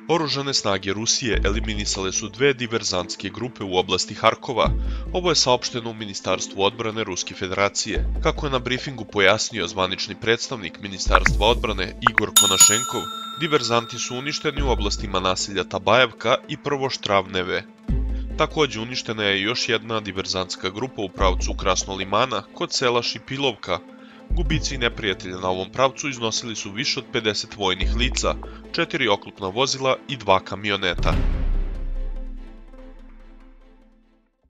Oružane snage Rusije eliminisale su dve diverzantske grupe u oblasti Harkova. Ovo je saopšteno u Ministarstvu odbrane Ruske federacije. Kako je na brifingu pojasnio zvanični predstavnik Ministarstva odbrane Igor Konašenkov, diverzanti su uništeni u oblastima naselja Tabajevka i Prvoštravneve. Takođe uništena je još jedna diverzantska grupa u pravcu Krasnolimana kod sela Šipilovka. Gubici neprijatelja na ovom pravcu iznosili su više od 50 vojnih lica, 4 oklopna vozila i 2 kamioneta.